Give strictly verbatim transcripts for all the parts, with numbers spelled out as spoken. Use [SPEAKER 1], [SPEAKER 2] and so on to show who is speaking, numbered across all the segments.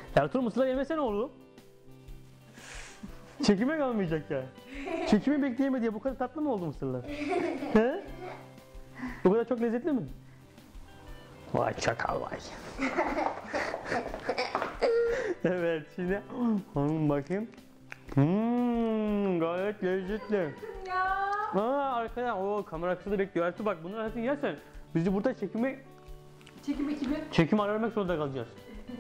[SPEAKER 1] Ertuğrul mısırlar yemesene oğlum. Çekime kalmayacak ya. Çekimi bekleyemedi ya. Bu kadar tatlı mı oldu mısırlar? He? Bu kadar çok lezzetli mi? Vay çakal vay. Evet şimdi bakayım. Hmm, gayet lezzetli.
[SPEAKER 2] Ya.
[SPEAKER 1] Aa arkadaşlar o kamera arkasında bekliyor. Ertuğrul bak bunları hepsini yersen biz de burada çekimi
[SPEAKER 2] Çekim ekibi.
[SPEAKER 1] çekim aramak zorunda kalacağız.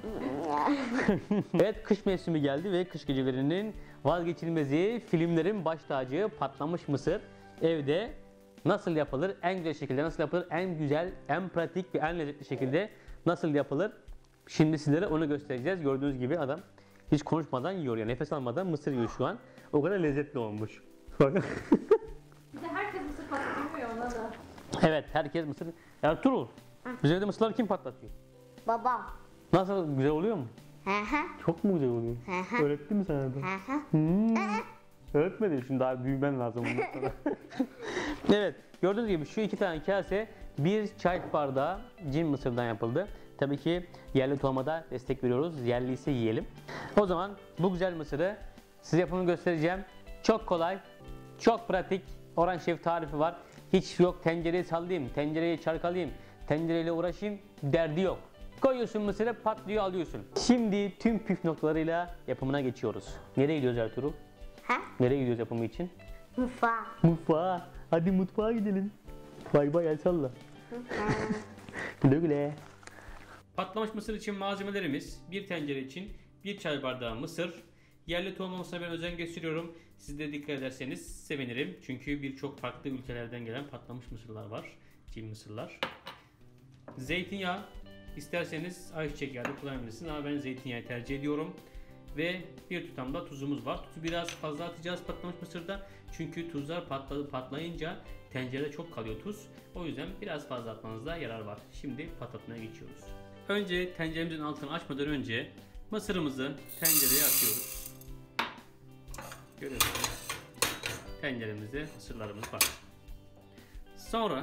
[SPEAKER 1] Evet kış mevsimi geldi ve kış gecelerinin vazgeçilmezi filmlerin baş tacı patlamış mısır evde nasıl yapılır, en güzel şekilde nasıl yapılır, en güzel, en pratik ve en lezzetli şekilde nasıl yapılır? Şimdi sizlere onu göstereceğiz. Gördüğünüz gibi adam hiç konuşmadan yiyor yani nefes almadan mısır yiyor şu an. O kadar lezzetli olmuş. Bakın.
[SPEAKER 2] Bir de herkes mısır patlatıyor ona da.
[SPEAKER 1] Evet herkes mısır. Ertuğrul, bize evde mısırları kim patlatıyor?
[SPEAKER 3] Baba.
[SPEAKER 1] Nasıl güzel oluyor mu?
[SPEAKER 3] Hı hı.
[SPEAKER 1] Çok mu güzel oluyor?
[SPEAKER 3] Hı hı.
[SPEAKER 1] Öğretti mi sana da?
[SPEAKER 3] Hı hı.
[SPEAKER 1] Hmm. Öğretmedi. Şimdi daha büyümen lazım ondan sonra. Evet. Gördüğünüz gibi şu iki tane kase bir çay bardağı cin mısırdan yapıldı. Tabii ki yerli tohumada destek veriyoruz. Yerli ise yiyelim. O zaman bu güzel mısırı size yapımını göstereceğim. Çok kolay, çok pratik. Orhan Şef tarifi var. Hiç yok tencereyi sallayayım, tencereyi çarkalayayım, tencereyle uğraşayım derdi yok. Koyuyorsun mısırı patlıyor alıyorsun. Şimdi tüm püf noktalarıyla yapımına geçiyoruz. Nereye gidiyoruz Ertuğrul?
[SPEAKER 3] Ha?
[SPEAKER 1] Nereye gidiyoruz yapımı için?
[SPEAKER 3] Mutfağa.
[SPEAKER 1] Mutfağa. Hadi mutfağa gidelim. Bay bay el salla. Güle güle. Patlamış mısır için malzemelerimiz bir tencere için bir çay bardağı mısır. Yerli tohum olmasına ben özen gösteriyorum. Siz de dikkat ederseniz sevinirim. Çünkü birçok farklı ülkelerden gelen patlamış mısırlar var. Çin mısırlar. Zeytinyağı. İsterseniz ayçiçek yağı da kullanabilirsiniz ama ben zeytinyağı tercih ediyorum. Ve bir tutam da tuzumuz var. Tuzu biraz fazla atacağız patlamış mısırda. Çünkü tuzlar patladı, patlayınca tencerede çok kalıyor tuz. O yüzden biraz fazla atmanızda yarar var. Şimdi patlatmaya geçiyoruz. Önce tenceremizin altını açmadan önce mısırımızı tencereye atıyoruz. Görüyorsunuz. Tenceremizde mısırlarımız var. Sonra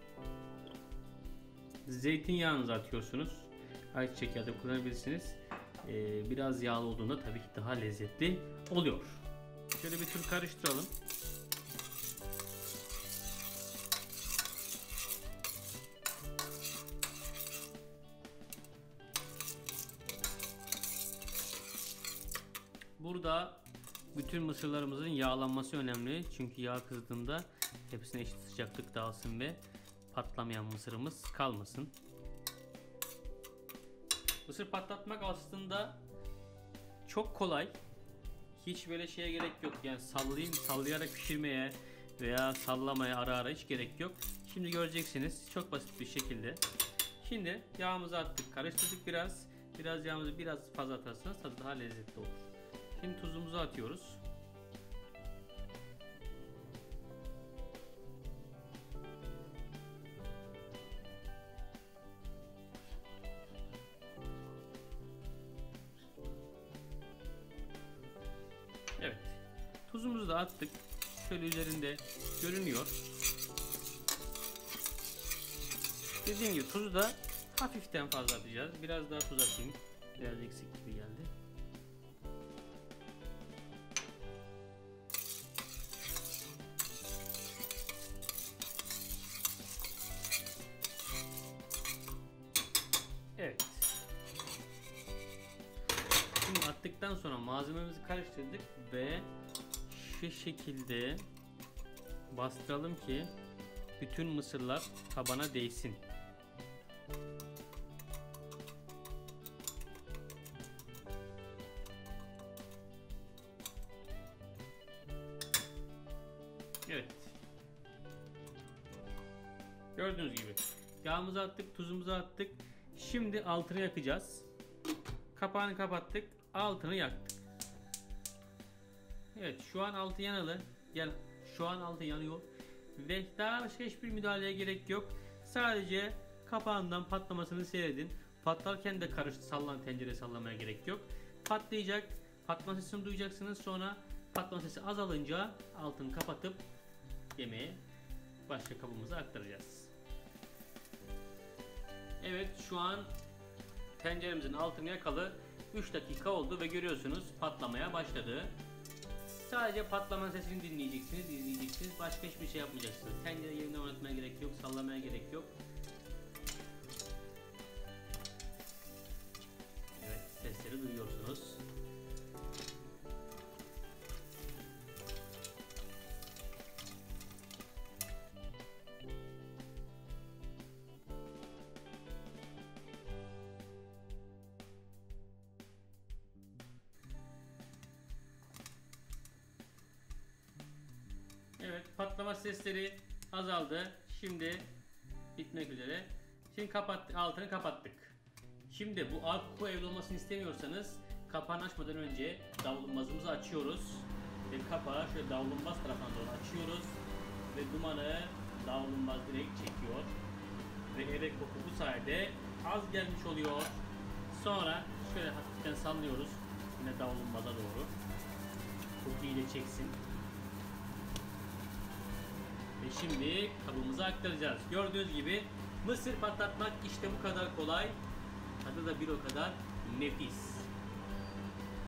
[SPEAKER 1] zeytinyağınızı atıyorsunuz. Ayçiçek yağı da kullanabilirsiniz. Ee, biraz yağlı olduğunda tabii ki daha lezzetli oluyor. Şöyle bir tur karıştıralım. Burada bütün mısırlarımızın yağlanması önemli. Çünkü yağ kızdığında hepsine eşit sıcaklık dağılsın ve patlamayan mısırımız kalmasın. Mısır patlatmak aslında çok kolay. Hiç böyle şeye gerek yok. Yani sallayayım, sallayarak pişirmeye veya sallamaya ara ara hiç gerek yok. Şimdi göreceksiniz çok basit bir şekilde. Şimdi yağımızı attık, karıştırdık biraz. Biraz yağımızı biraz fazla atarsanız tadı daha lezzetli olur. Şimdi tuzumuzu atıyoruz. Evet. Tuzumuzu da attık. Şöyle üzerinde görünüyor. Dediğim gibi tuzu da hafiften fazla atacağız. Biraz daha tuz atayım. Biraz eksik gibi geldi. Evet. Şimdi attıktan sonra malzememizi karıştırdık ve şu şekilde bastıralım ki bütün mısırlar tabana değsin. Evet. Gördüğünüz gibi yağımızı attık, tuzumuzu attık. Şimdi altını yakacağız. Kapağını kapattık, altını yaktık. Evet, şu an altı yanalı. Gel, şu an altı yanıyor. Ve daha başka hiçbir müdahaleye gerek yok. Sadece kapağından patlamasını seyredin. Patlarken de karıştı, sallan tencere sallamaya gerek yok. Patlayacak, patlama sesini duyacaksınız. Sonra patlama sesi azalınca altını kapatıp yemeğe başka kabımıza aktaracağız. Evet, şu an tenceremizin altını yakalı. üç dakika oldu ve görüyorsunuz patlamaya başladı. Sadece patlamanın sesini dinleyeceksiniz, dinleyeceksiniz. Başka hiçbir şey yapmayacaksınız. Tencere yerinden oynatmaya gerek yok, sallamaya gerek yok. Evet, sesleri duyuyorsunuz. Evet, patlama sesleri azaldı. Şimdi bitmek üzere. Şimdi kapat, altını kapattık. Şimdi bu akku evde olmasını istemiyorsanız kapağını açmadan önce davlumbazımızı açıyoruz ve kapağı şöyle davlumbaz tarafına doğru açıyoruz ve dumanı davlumbaz direkt çekiyor ve eve koku bu sayede az gelmiş oluyor. Sonra şöyle hafiften sallıyoruz yine davlumbaza doğru. Kokuyu da çeksin. Ve şimdi kabımıza aktaracağız. Gördüğünüz gibi mısır patlatmak işte bu kadar kolay. Tadı da bir o kadar nefis.